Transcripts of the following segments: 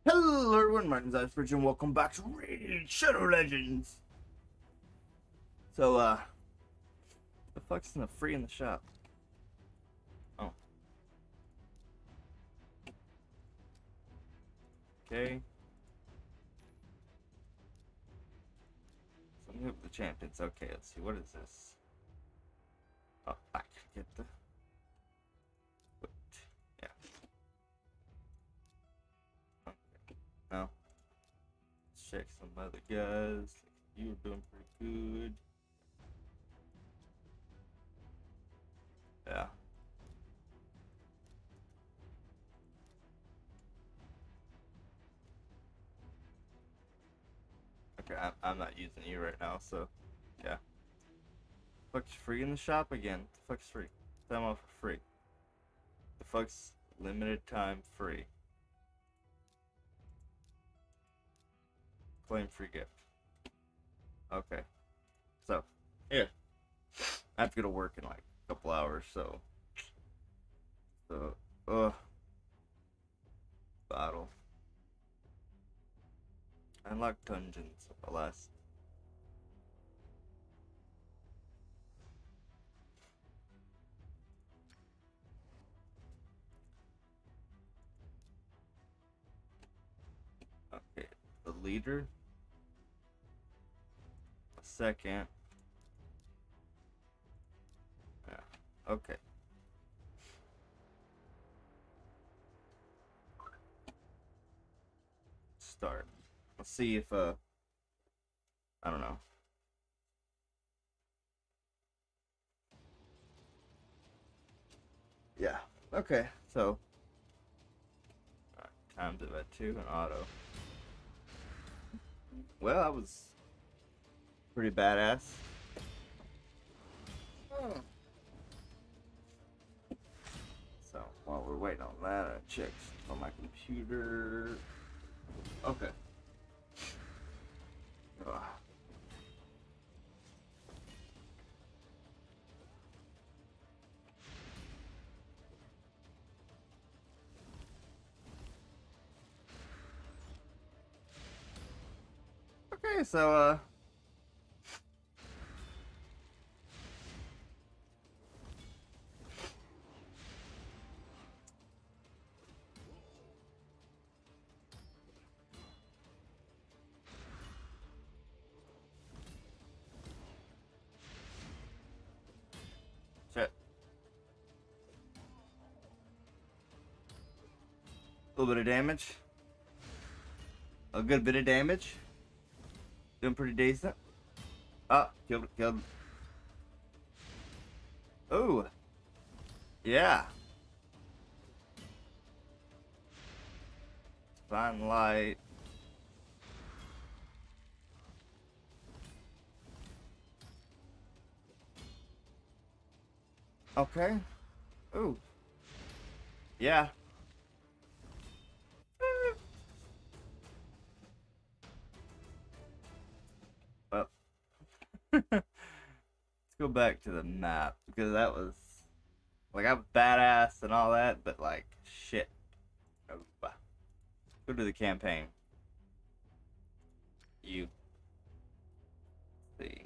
Hello everyone, my name's Icebridge and welcome back to Raid Shadow Legends. So, the fuck's in the free in the shop? Oh. Okay. So move the champions. Okay, let's see, what is this? Oh, I can get the... Wait. Yeah. Okay. No. Let's check some other guys. You were doing pretty good. Yeah. Okay, I'm not using you right now, so yeah. Fuck's free in the shop again. The fuck's free? Time off for free. The fuck's limited time free. Claim free gift. Okay. So, yeah. I have to go to work in like a couple hours, so battle. Unlock dungeons, alas. Okay. The leader. A second. Yeah. Okay. Start. Let's see if I don't know. Yeah. Okay. So times it by 2 and auto. Well, that was pretty badass. Oh. So while we're waiting on that, I check on my computer. Okay. Ugh. Okay, so shit. A little bit of damage. A good bit of damage. Doing pretty decent. Oh, killed it, killed it. Oh. Yeah. Fine light. Okay. Ooh. Yeah. Well. Let's go back to the map because that was like I'm badass and all that, but like shit. Oh, go to the campaign. You see.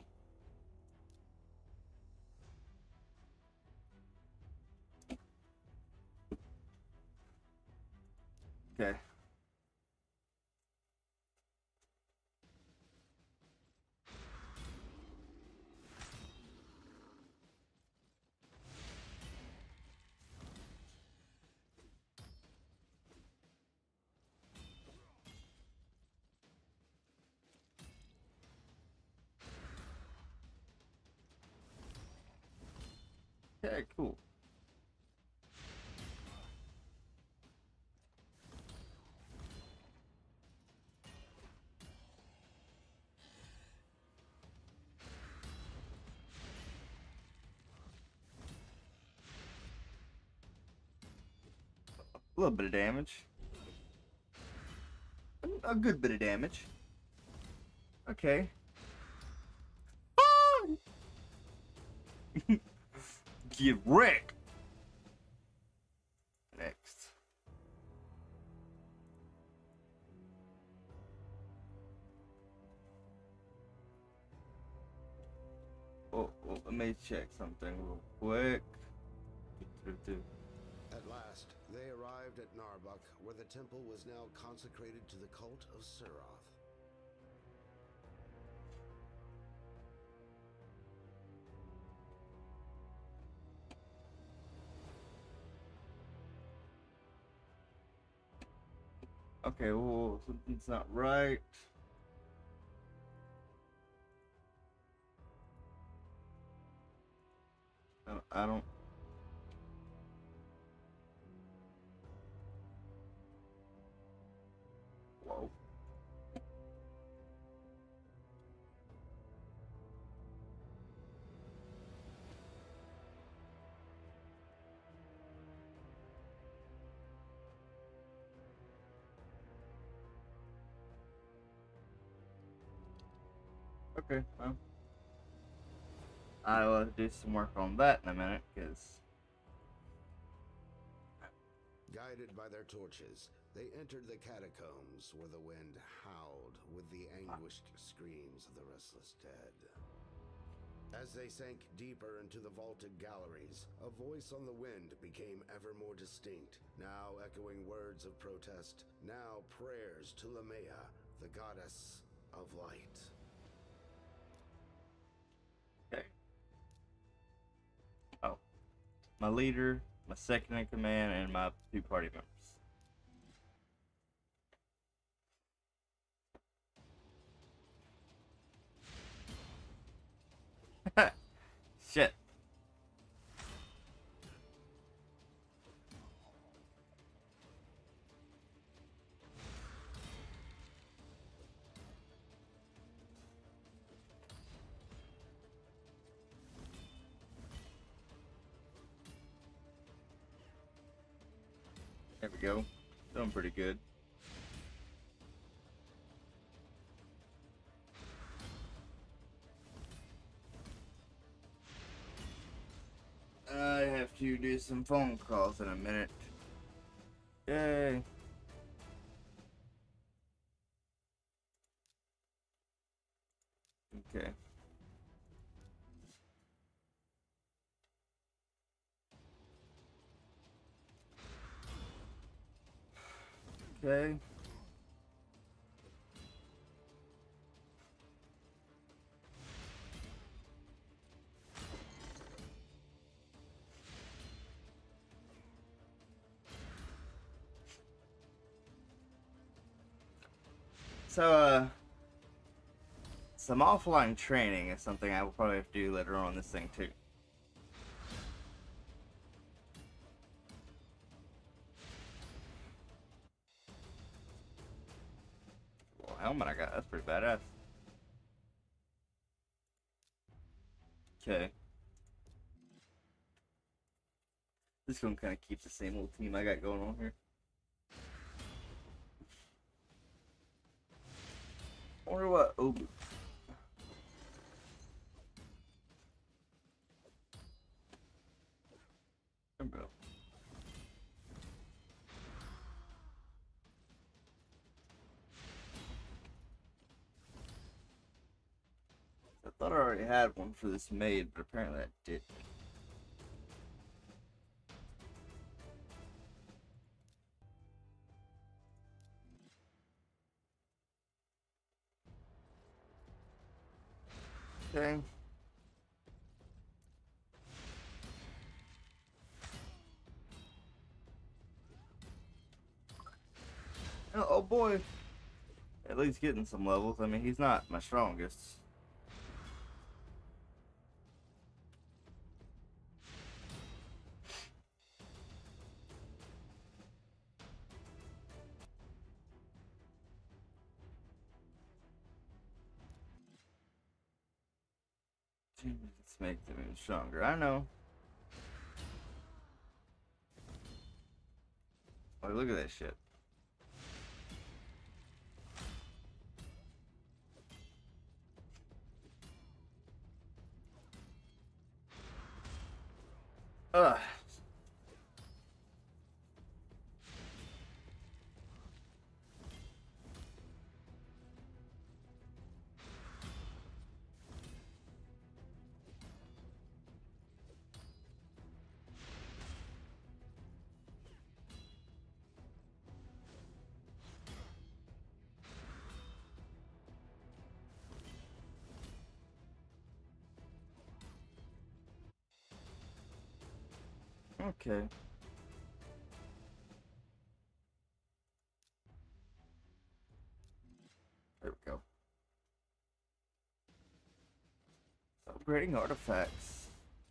Okay. Okay, cool. A little bit of damage. A good bit of damage. Okay. Get wrecked. Next. let me check something real quick. At last, they arrived at Narbuk, where the temple was now consecrated to the cult of Suroth. Okay, well, something's not right. I don't. Whoa. Okay, well, I will do some work on that in a minute, because... Guided by their torches, they entered the catacombs where the wind howled with the anguished screams of the restless dead. As they sank deeper into the vaulted galleries, a voice on the wind became ever more distinct, now echoing words of protest, now prayers to Lamea, the goddess of light. Okay. Oh. My leader, my second in command, and my 2 party members. Shit. There we go. Doing pretty good. I have to do some phone calls in a minute. Yay. Okay. Okay. So, some offline training is something I will probably have to do later on in this thing, too. Well, helmet I got, that's pretty badass. Okay. Just gonna kind of keep the same little team I got going on here. I wonder what Obu. There we go. I thought I already had one for this maid, but apparently I didn't. Okay. Oh boy. At least getting some levels. I mean, he's not my strongest. Let's make them even stronger. I know. Oh, look at that shit. Ugh. Okay. There we go. Upgrading artifacts.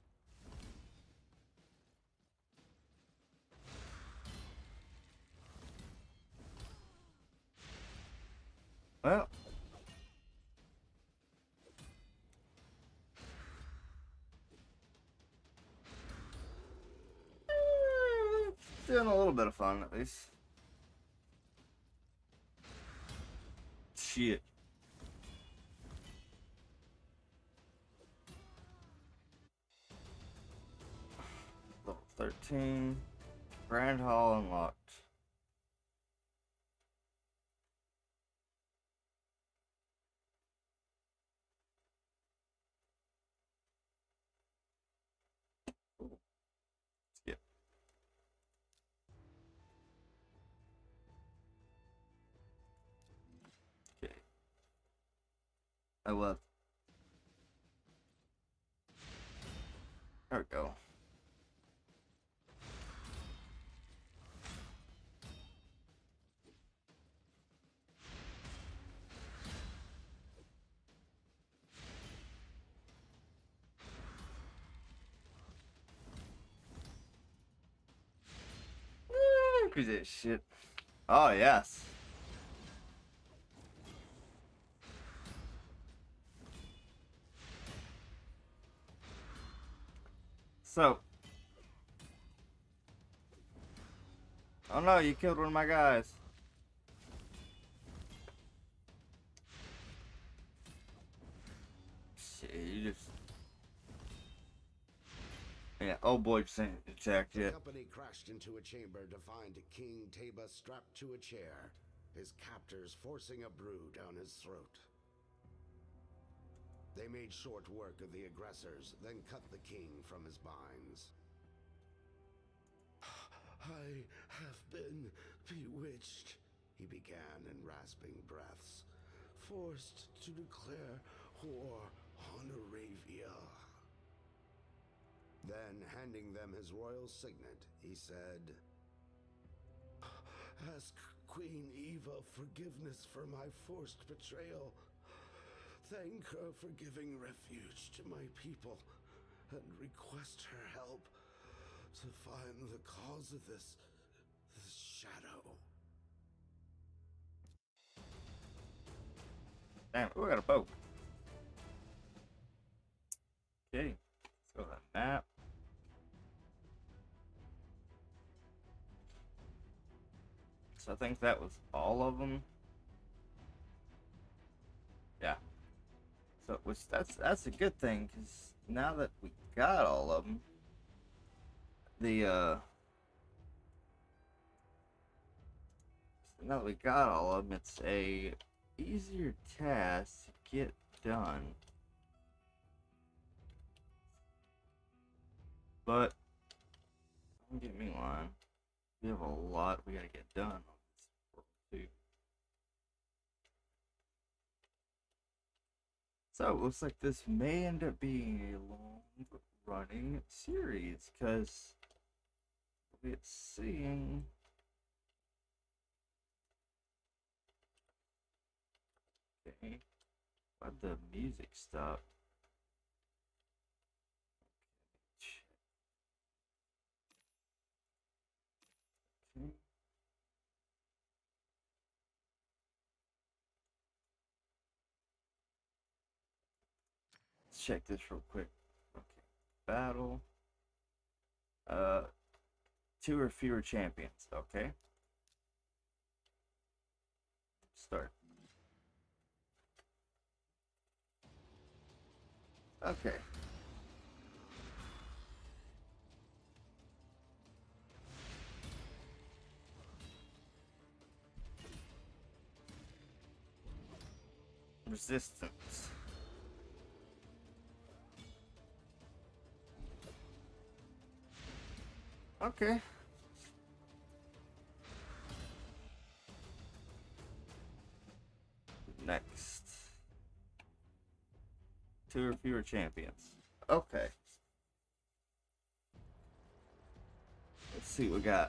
Well. Doing a little bit of fun, at least. Shit. Level 13. Grand Hall unlocked. Skip. Okay. I left. There we go. Piece of shit. Oh, yes. So. Oh no, you killed one of my guys. Shit, you just. Yeah, oh boy, just attacked The it. company crashed into a chamber to find King Teba strapped to a chair, his captors forcing a brew down his throat. They made short work of the aggressors, then cut the king from his binds. I have been bewitched, he began in rasping breaths, forced to declare war on Aravia. Then, handing them his royal signet, he said, "Ask Queen Eva forgiveness for my forced betrayal. Thank her for giving refuge to my people, and request her help to find the cause of this shadow." Damn, we got a boat. Okay, let's go to the map. So I think that was all of them. Yeah. So which that's a good thing, because now that we got all of them, now that we got all of them, it's a easier task to get done. But don't get me lying, we have a lot we gotta get done on this world too. So it looks like this may end up being a long-running series, because it's seeing. Okay, why'd the music stop? Okay. Let's check this real quick. Okay, battle. 2 or fewer champions. Okay. Start. Okay. Resistance. Okay. Next. 2 or fewer champions. Okay. Let's see what we got.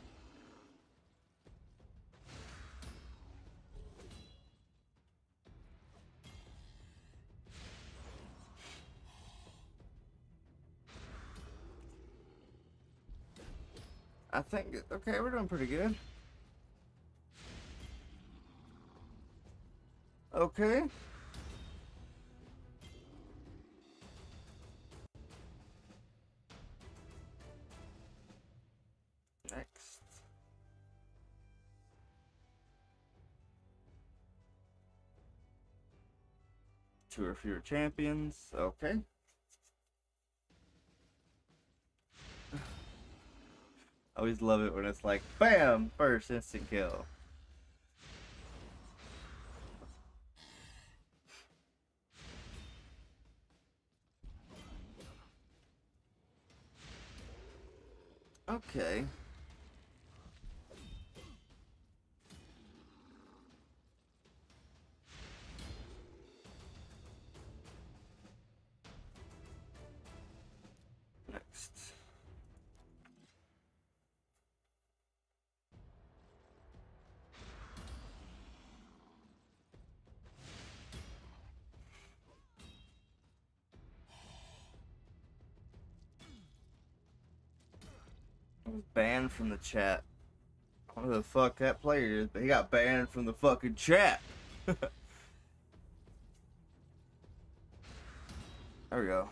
I think, okay, we're doing pretty good. Okay. Next. Two or fewer champions. Okay. I always love it when it's like, bam, first instant kill. Okay. Next. I was banned from the chat. I don't know who the fuck that player is, but he got banned from the fucking chat. There we go.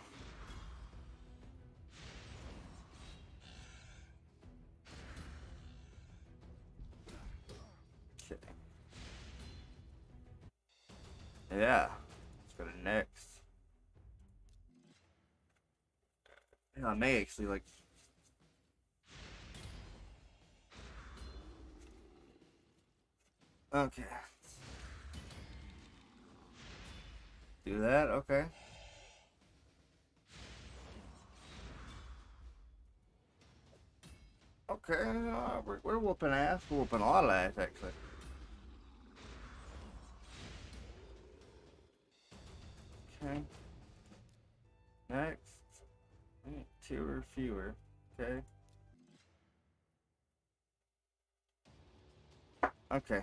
Okay. Yeah. Let's go to next. Yeah, I may actually like. Okay. Do that, okay. Okay, we're whooping ass. We're whooping a lot of ass, actually. Okay. Next. Two or fewer. Okay. Okay.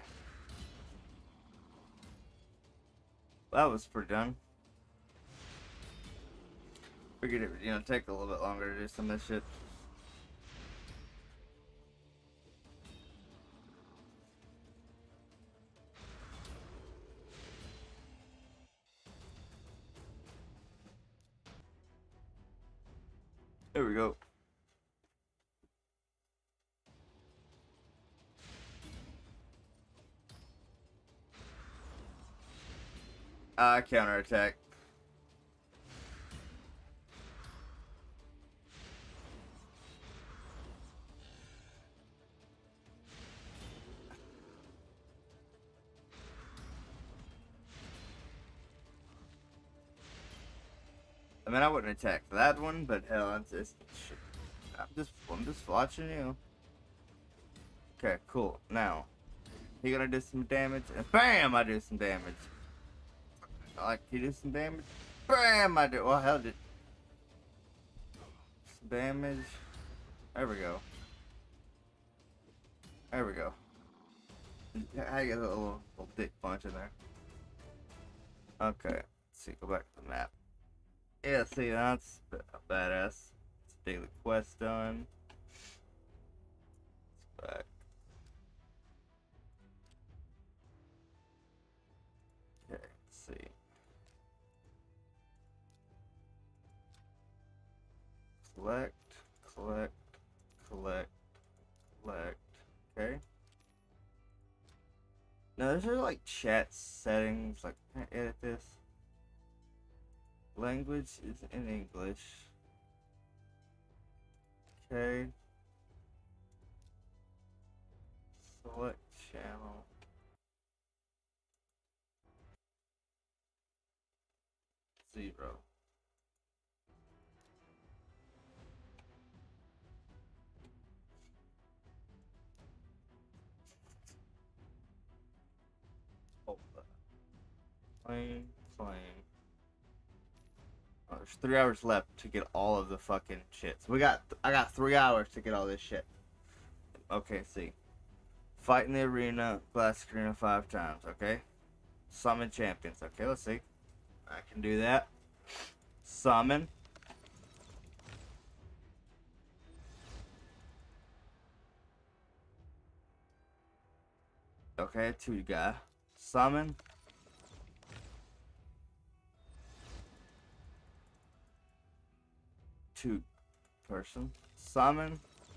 That was pretty done. Figured it would, take a little bit longer to do some of this shit. There we go. Counterattack. I mean, I wouldn't attack that one, but hell, I'm just watching you. Okay, cool. Now, he gonna do some damage, and BAM! I do some damage. He do some damage. BAM! I do. Well, hell, did some damage. There we go. There we go. I get a little dick punch in there. Okay, let's see. Go back to the map. Yeah, see, that's badass. It's a daily quest done. It's back. Okay, let's see. Collect, collect, collect, collect. Okay. Now, is there like chat settings? Like, can I edit this? Language is in English. Okay. Select channel. Zero. Oh, playing. Oh, there's 3 hours left to get all of the fucking shit. So I got 3 hours to get all this shit. Okay, see. Fight in the arena, classic arena 5 times, okay? Summon champions, okay, let's see. I can do that. Summon. Okay, 2 guy. Summon. Two person. Summon.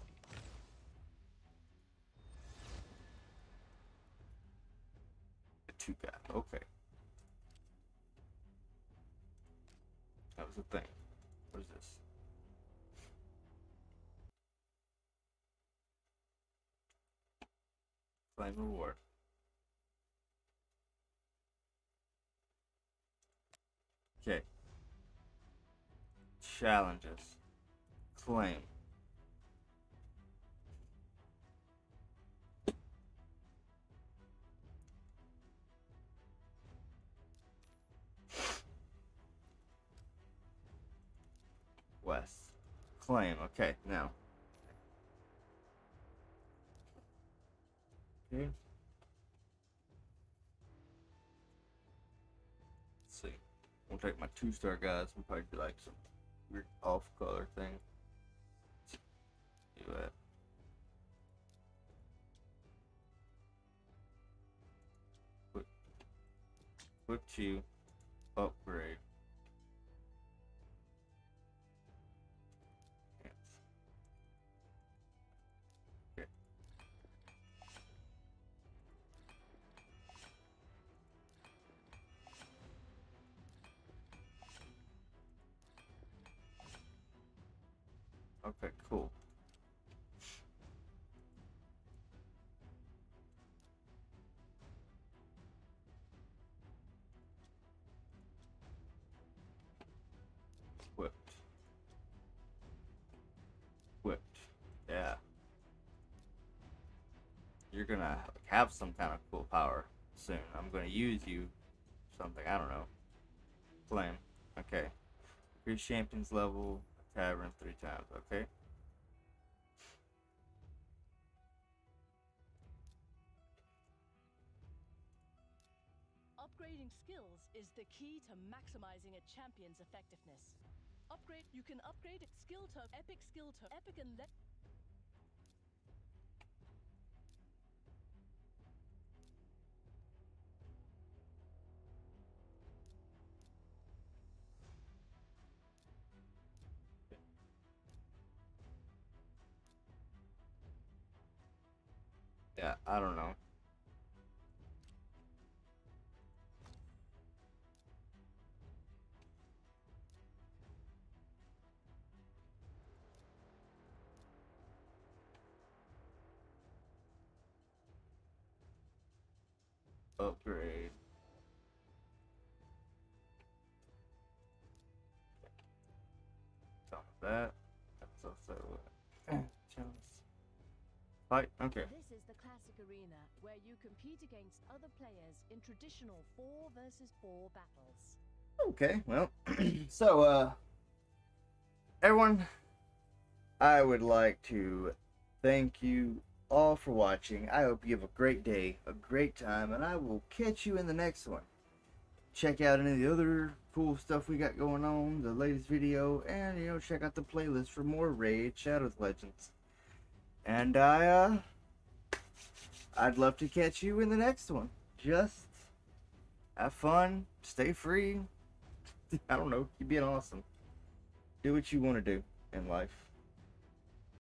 A 2 guy. Okay. That was the thing. What is this? Claim reward. Okay. Challenges. Claim. West. Claim. Okay, now. Okay. Let's see. We'll take my 2-star guys. We'll probably do like some weird off-color thing. Do that. Put you upgrade. Yes. Okay. Okay, cool. Whipped. Whipped. Yeah. You're gonna have some kind of cool power soon. I'm gonna use you something, I don't know. Flame. Okay. Increase champions level, tavern 3 times, okay? Upgrading skills is the key to maximizing a champion's effectiveness. You can upgrade skill to epic and Yeah, I don't know. Upgrade. Stop that. That's also chance. Fight. Okay. This is the classic arena where you compete against other players in traditional 4 versus 4 battles. Okay, well, so, everyone, I would like to thank you all for watching. I hope you have a great day, a great time, and I will catch you in the next one. Check out any of the other cool stuff we got going on, the latest video, and, you know, check out the playlist for more Raid Shadows Legends. And I'd love to catch you in the next one. Just have fun, stay free. I don't know, keep being awesome. Do what you want to do in life.